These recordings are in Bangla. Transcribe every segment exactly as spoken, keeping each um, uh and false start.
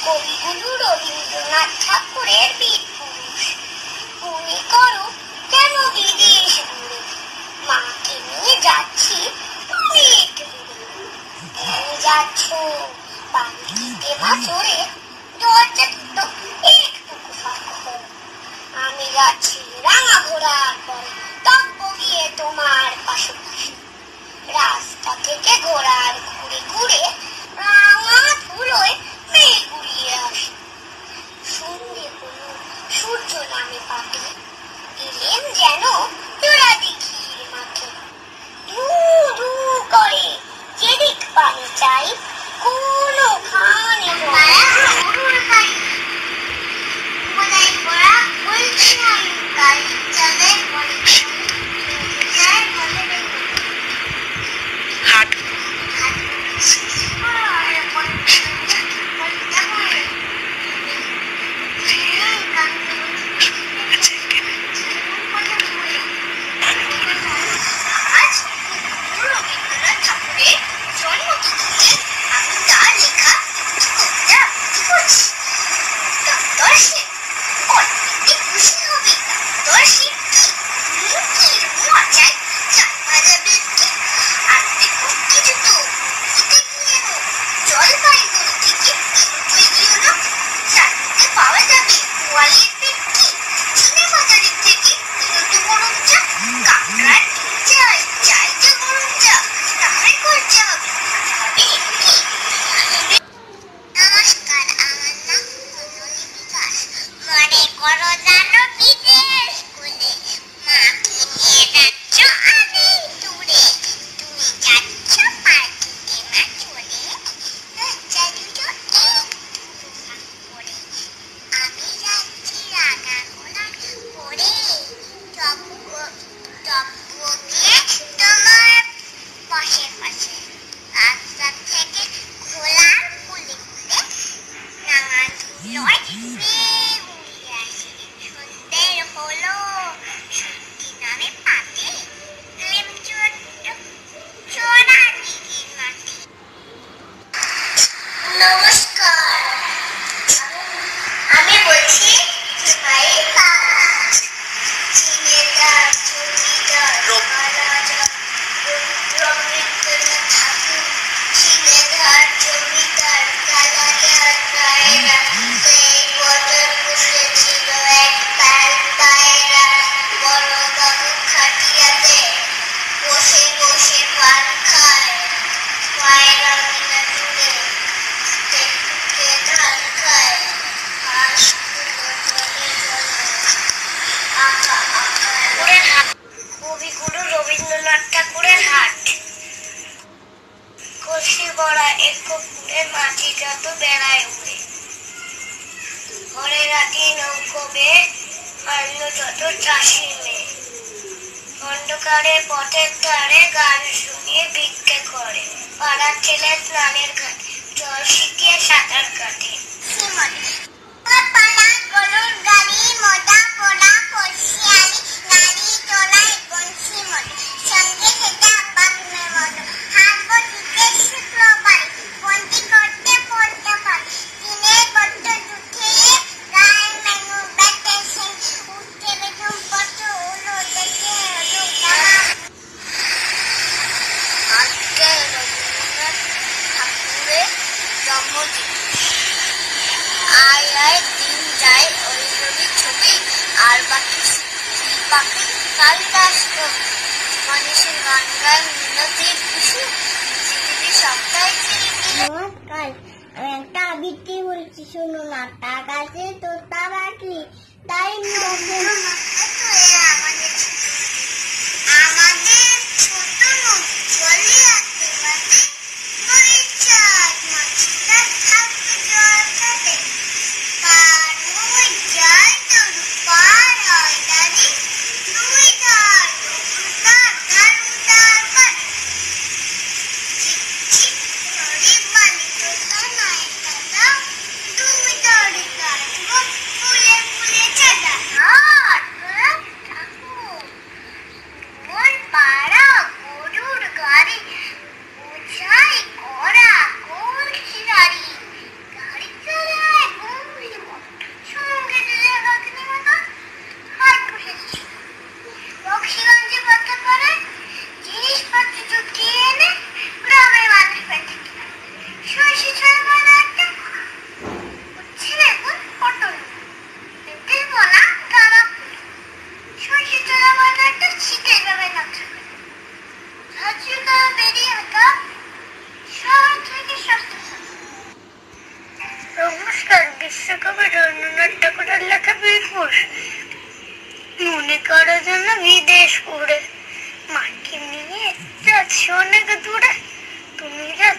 কবিগুরু রবীন্দ্রনাথ ঠাকুরের বীর পুরুষ। তুমি করো কেন বিদেশ ঘুরে, মাকে নিয়ে যাচ্ছি অনেক দূরে। তুমি যাচ্ছ বাড়িতে মা চড়ে, দরজা দুটো একটুকু ফাঁক। আমি যাচ্ছি রাঙা ঘোড়ার পরে, তব্য গিয়ে তোমার পাশাপাশি। রাস্তা থেকে ঘোড়ার ঘুরে ঘুরে রাঙা ধুলোয় মেঘ গুড়িয়ে আসে। সন্ধে হলো, সূর্য নামে পাটে, এলেন যেন তোরা দিঘির মাঠে। ধু ধু করে যেদিক পানি চাই, কোনো খানে গরুর গাড়ি বোধহয় করা বলছে গাড়ি চালায় বলে হাট কবিগুরু রবীন্দ্রনাথ ঠাকুরের হাট। কলসি ভরা এক পুকুরের মাঝি যত বেড়ায় উড়ে, ঘরে রাতি নৌকো বেয়ে মান্য যত চাষি মেয়ে। অন্ধকারে পথের ধারে গান শুনিয়ে ভিক্ষে করে, পাড়ার ছেলে স্নানের ঘাটে জল শিখিয়ে সাঁতার কাটে। আয় আয় দিন যায় ওই রবি ছবি, আর বাকি পাখি কালিদাস কবি। মানুষের গান গায় মিনতির খুশি, পৃথিবী সপ্তাহে চিরদিন। নমস্কার, আমি একটা আবৃত্তি বলছি, শোনো না। টাকা আছে তোতা পাখি, তাই আমাদের আমাদের ছোট নদী জলে আছে মাঝে, নদীর চাঁদ মাছটা থাকতে জল কাটে, পার হয়ে যায় তোর পার হয় দাদি, দুই ধার তার ধার উদার পার চিক চিক করে বালি তোতা নাই দাদা, দুই ধারে কাটবো ফুলে ফুলে চাঁদা। আর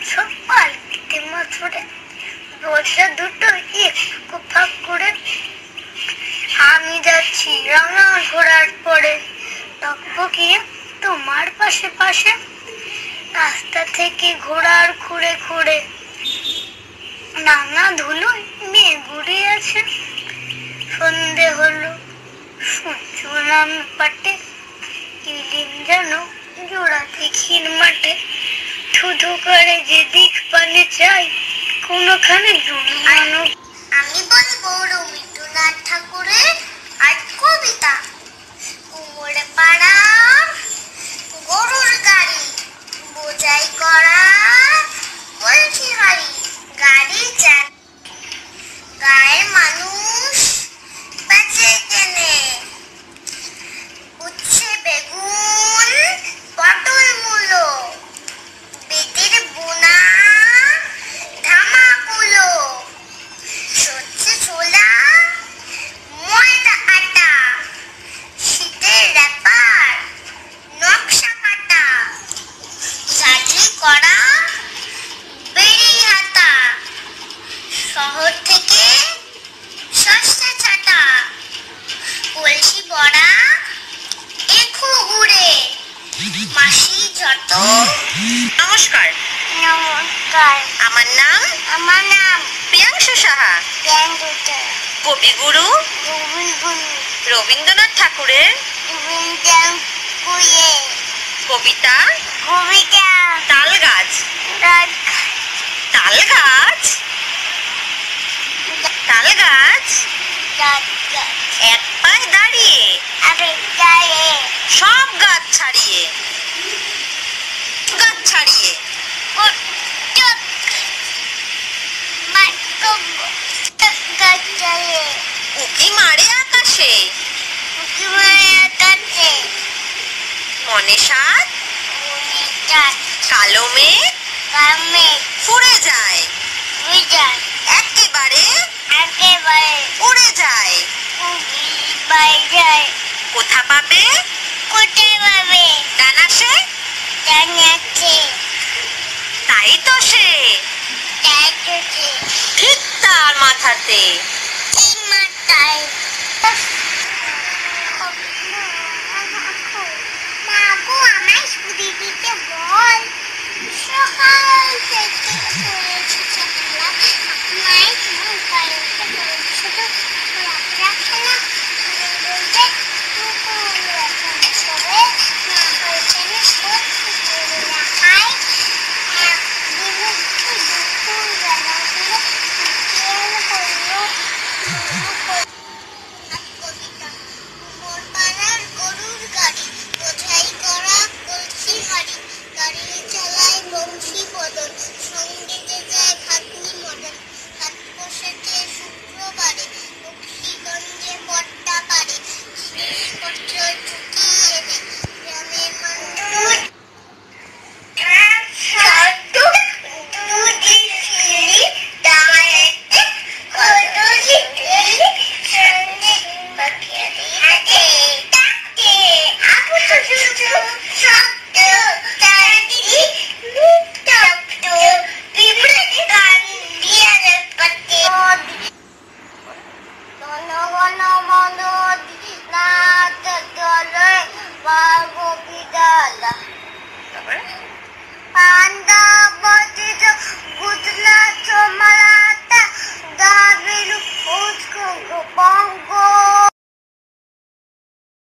পালকিতে মাথুরে দরজা দুটো একটু ফাঁক করে আমি যাচ্ছি রাঙা ঘোড়ার পরে টকবকিয়ে তোমার পাশে পাশে রাস্তা থেকে ঘোড়ার খুঁড়ে খুঁড়ে নানা ধুলোয় মেয়ে ঘুরিয়ে আছে। সন্ধে হলো সূর্য নামে পাটে ইলিম যেন জোড়াতে ক্ষীর মাঠে ধুধু করে যেদিক পানে চাই কোনোখানে জন্মানো। আমি বলবো রবীন্দ্রনাথ ঠাকুরের আর কবিতা উমরে পাড়া গরুর গাড়ি বোঝাই করা কলসি গাড়ি গাড়ি চাল গায়ের মানুষ বেঁচে কেনে উচ্ছে বেগুন পটল মূলো বেতের বোনা ধামাকুলো সর্ষে ছোলা ময়দা আটা শীতের ব্যাপার নকশা কাটা চাকরি করা বেড়ি হাতা শহর থেকে সস্তা ছাতা কলসি বড়া এখো ঘুরে মাসি যত। নমস্কার। নমস্কার। আমার নাম আমার নাম প্রিয়াংশু সাহা। প্রিয়াংশু। কবিগুরু রবিগুরু রবীন্দ্রনাথ ঠাকুরের রবীন্দ্রনাথ কবিতা কবিতা তাল গাছ। তাল গাছ তাল গাছ এক পায়ে দাঁড়িয়ে সব গাছ ছাড়িয়ে গাছ ছাড়িয়ে উকি মারে আকাশে মনে সাত কালো মেঘ ফুরে যায় একেবারে একেবারে উড়ে যায় যায় কোথা পাবে কোথায় পাবে ডানা সে জানাচ্ছে তাই তো সে তাই তো সে ঠিক তার মাথাতে এই মাথায় মা গো আমায় স্কুটি দিতে বল সকাল থেকে করেছি খেলা মাই মন পাইতে করেছি শুধু রাখে না বলতে কুকুর এখন সবে না হয়েছে না সব কুকুর রাখাই বিমুখী দুপুর বেলা করে কেন করলো কবিতা মোর পাড়ার গরুর গাড়ি বোঝাই করা কলসি হাড়ি গাড়ি চালায় বংশী বদল সঙ্গে যে যায় ভাগ্নি মডেল হাত বসেছে শুক্রবারে বক্সিগঞ্জে পট্টা পারে জিনিসপত্র ঢুকিয়ে এনে গ্রামের মানুষ Panda, what is a good luck to my